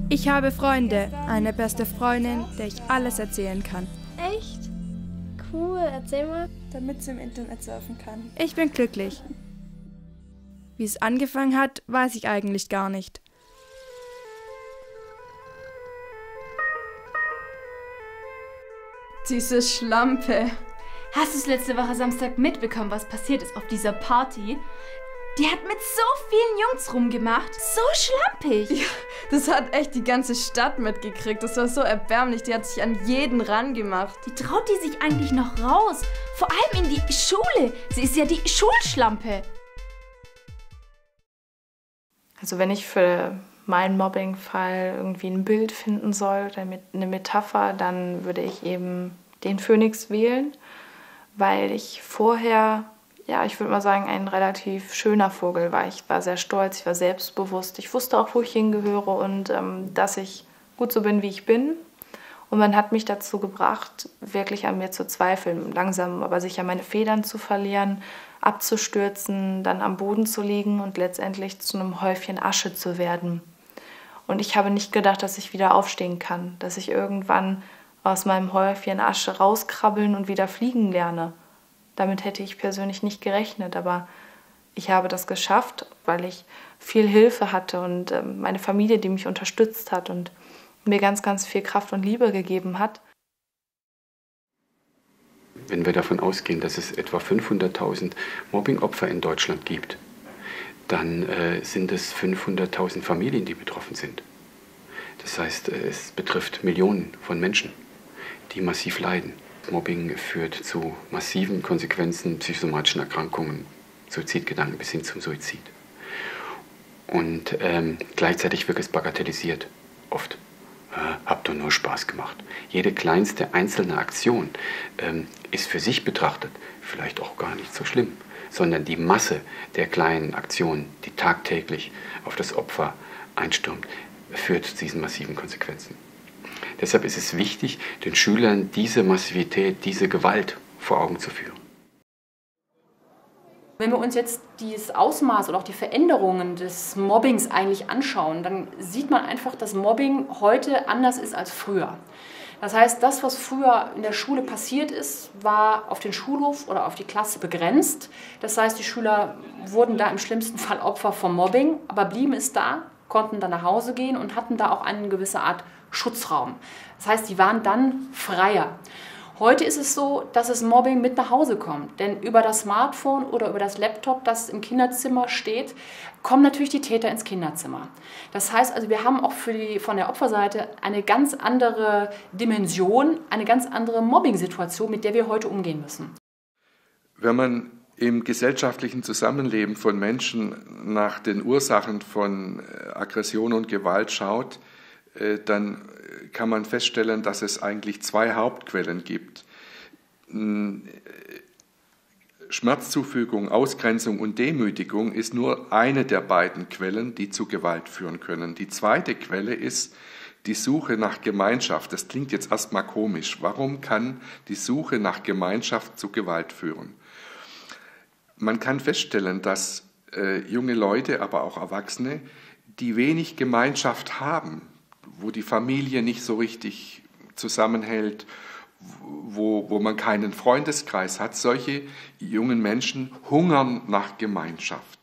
Ich habe Freunde, eine beste Freundin, der ich alles erzählen kann. Echt? Cool, erzähl mal. Damit sie im Internet surfen kann. Ich bin glücklich. Wie es angefangen hat, weiß ich eigentlich gar nicht. Diese Schlampe. Hast du es letzte Woche Samstag mitbekommen, was passiert ist auf dieser Party? Die hat mit so vielen Jungs rumgemacht. So schlampig. Ja, das hat echt die ganze Stadt mitgekriegt. Das war so erbärmlich. Die hat sich an jeden rangemacht. Die traut die sich eigentlich noch raus? Vor allem in die Schule. Sie ist ja die Schulschlampe. Also wenn ich für meinen Mobbingfall irgendwie ein Bild finden soll oder eine Metapher, dann würde ich eben den Phönix wählen, weil ich vorher, ja, ich würde mal sagen, ein relativ schöner Vogel war. Ich war sehr stolz, ich war selbstbewusst. Ich wusste auch, wo ich hingehöre und dass ich gut so bin, wie ich bin. Und man hat mich dazu gebracht, wirklich an mir zu zweifeln, langsam aber sicher meine Federn zu verlieren, abzustürzen, dann am Boden zu liegen und letztendlich zu einem Häufchen Asche zu werden. Und ich habe nicht gedacht, dass ich wieder aufstehen kann, dass ich irgendwann aus meinem Häufchen Asche rauskrabbeln und wieder fliegen lerne. Damit hätte ich persönlich nicht gerechnet, aber ich habe das geschafft, weil ich viel Hilfe hatte und meine Familie, die mich unterstützt hat und mir ganz, ganz viel Kraft und Liebe gegeben hat. Wenn wir davon ausgehen, dass es etwa 500.000 Mobbingopfer in Deutschland gibt, dann sind es 500.000 Familien, die betroffen sind. Das heißt, es betrifft Millionen von Menschen, die massiv leiden. Mobbing führt zu massiven Konsequenzen, psychosomatischen Erkrankungen, Suizidgedanken bis hin zum Suizid. Und gleichzeitig wird es bagatellisiert, oft. Hab doch nur Spaß gemacht. Jede kleinste einzelne Aktion ist für sich betrachtet vielleicht auch gar nicht so schlimm, sondern die Masse der kleinen Aktionen, die tagtäglich auf das Opfer einstürmt, führt zu diesen massiven Konsequenzen. Deshalb ist es wichtig, den Schülern diese Massivität, diese Gewalt vor Augen zu führen. Wenn wir uns jetzt dieses Ausmaß oder auch die Veränderungen des Mobbings eigentlich anschauen, dann sieht man einfach, dass Mobbing heute anders ist als früher. Das heißt, das, was früher in der Schule passiert ist, war auf den Schulhof oder auf die Klasse begrenzt. Das heißt, die Schüler wurden da im schlimmsten Fall Opfer vom Mobbing, aber blieben es da, konnten dann nach Hause gehen und hatten da auch eine gewisse Art Schutzraum. Das heißt, die waren dann freier. Heute ist es so, dass das Mobbing mit nach Hause kommt. Denn über das Smartphone oder über das Laptop, das im Kinderzimmer steht, kommen natürlich die Täter ins Kinderzimmer. Das heißt also, wir haben auch von der Opferseite eine ganz andere Dimension, eine ganz andere Mobbing-Situation, mit der wir heute umgehen müssen. Wenn man im gesellschaftlichen Zusammenleben von Menschen nach den Ursachen von Aggression und Gewalt schaut, dann kann man feststellen, dass es eigentlich zwei Hauptquellen gibt. Schmerzzufügung, Ausgrenzung und Demütigung ist nur eine der beiden Quellen, die zu Gewalt führen können. Die zweite Quelle ist die Suche nach Gemeinschaft. Das klingt jetzt erstmal komisch. Warum kann die Suche nach Gemeinschaft zu Gewalt führen? Man kann feststellen, dass junge Leute, aber auch Erwachsene, die wenig Gemeinschaft haben, wo die Familie nicht so richtig zusammenhält, wo man keinen Freundeskreis hat, solche jungen Menschen hungern nach Gemeinschaft.